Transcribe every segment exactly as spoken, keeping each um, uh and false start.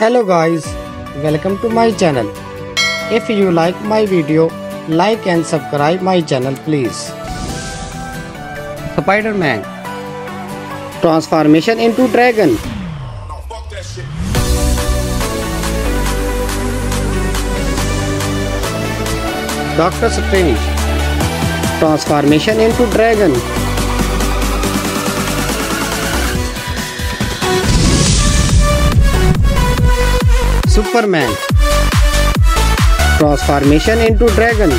Hello guys, welcome to my channel. If you like my video, like and subscribe my channel please. Spider-Man transformation into dragon. Doctor Strange transformation into dragon. Superman transformation into dragon.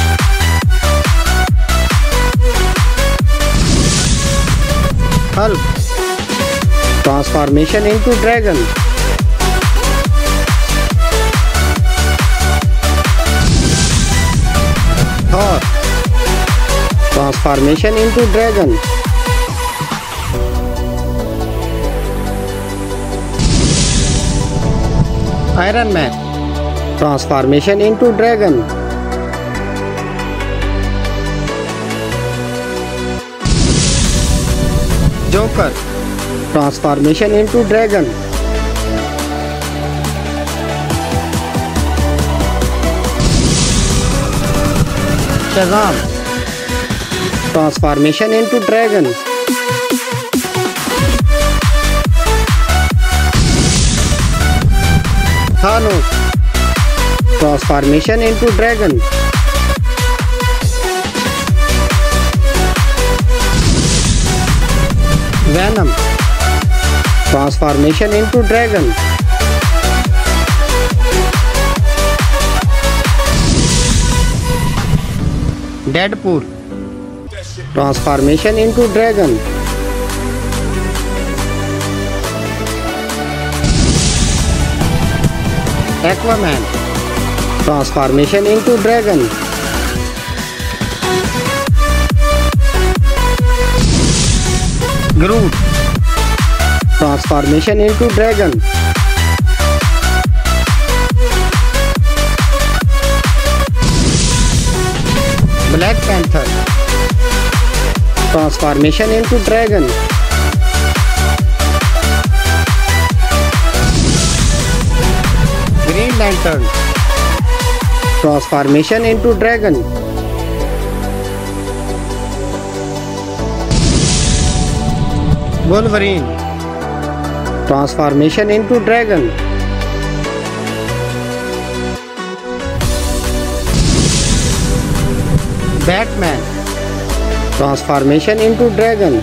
Hulk transformation into dragon. Thor transformation into dragon. Iron Man transformation into dragon. Joker transformation into dragon. Shazam transformation into dragon. Thanos transformation into dragon. Venom transformation into dragon. Deadpool transformation into dragon. Aquaman transformation into dragon. Groot transformation into dragon. Black Panther transformation into dragon. Green Lantern transformation into dragon. Wolverine transformation into dragon. Batman transformation into dragon.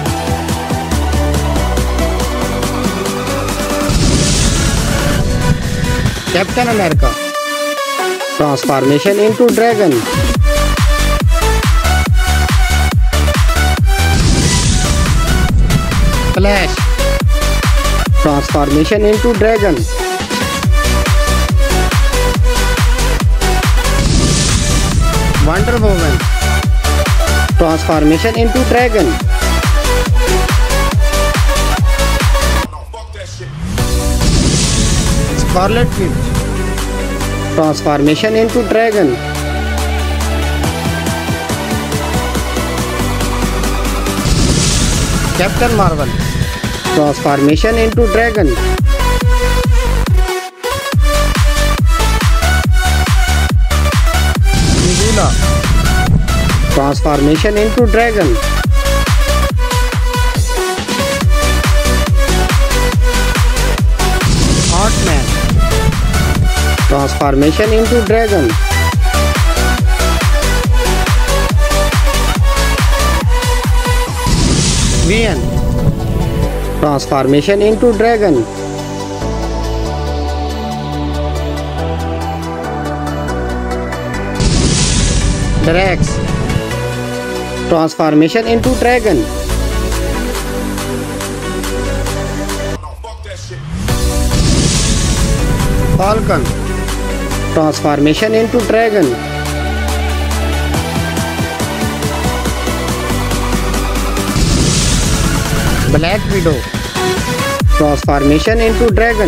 Captain America transformation into dragon. Flash transformation into dragon. Wonder Woman transformation into dragon. Scarlet Witch transformation into dragon. Captain Marvel transformation into dragon. Nebula transformation into dragon. Ant-Man transformation into dragon. Vian transformation into dragon. Drax transformation into dragon. Falcon transformation into dragon. Black Widow transformation into dragon.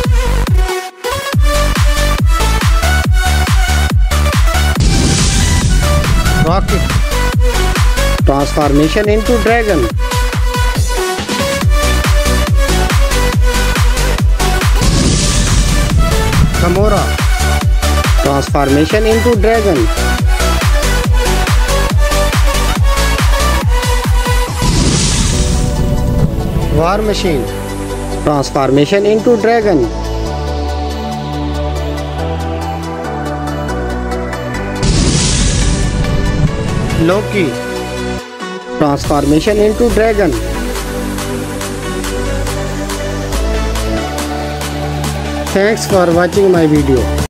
Rocket transformation into dragon. Gamora. Transformation into dragon. War Machine. Transformation into dragon. Loki. Transformation into dragon. Thanks for watching my video.